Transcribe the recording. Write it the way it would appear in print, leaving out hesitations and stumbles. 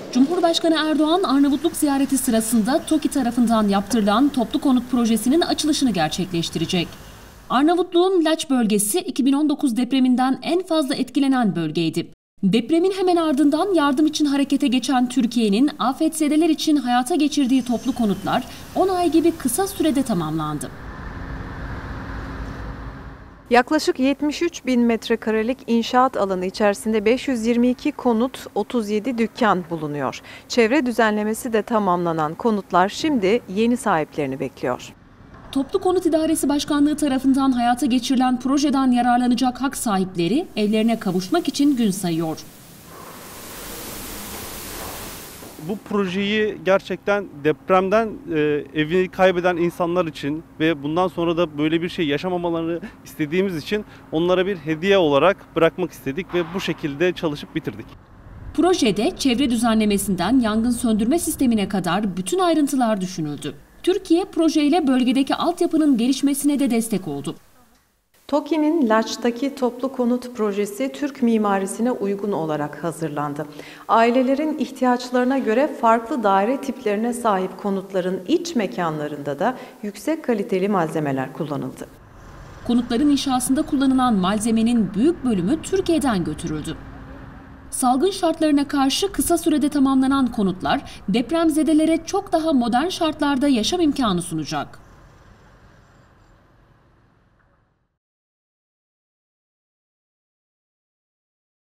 Cumhurbaşkanı Erdoğan, Arnavutluk ziyareti sırasında TOKİ tarafından yaptırılan toplu konut projesinin açılışını gerçekleştirecek. Arnavutluğun Laç bölgesi 2019 depreminden en fazla etkilenen bölgeydi. Depremin hemen ardından yardım için harekete geçen Türkiye'nin afetzedeler için hayata geçirdiği toplu konutlar 10 ay gibi kısa sürede tamamlandı. Yaklaşık 73 bin metrekarelik inşaat alanı içerisinde 522 konut, 37 dükkan bulunuyor. Çevre düzenlemesi de tamamlanan konutlar şimdi yeni sahiplerini bekliyor. Toplu Konut İdaresi Başkanlığı tarafından hayata geçirilen projeden yararlanacak hak sahipleri evlerine kavuşmak için gün sayıyor. Bu projeyi gerçekten depremden evini kaybeden insanlar için ve bundan sonra da böyle bir şey yaşamamalarını istediğimiz için onlara bir hediye olarak bırakmak istedik ve bu şekilde çalışıp bitirdik. Projede çevre düzenlemesinden yangın söndürme sistemine kadar bütün ayrıntılar düşünüldü. Türkiye projeyle bölgedeki altyapının gelişmesine de destek oldu. TOKİ'nin Laç'taki toplu konut projesi Türk mimarisine uygun olarak hazırlandı. Ailelerin ihtiyaçlarına göre farklı daire tiplerine sahip konutların iç mekanlarında da yüksek kaliteli malzemeler kullanıldı. Konutların inşasında kullanılan malzemenin büyük bölümü Türkiye'den götürüldü. Salgın şartlarına karşı kısa sürede tamamlanan konutlar depremzedelere çok daha modern şartlarda yaşam imkanı sunacak.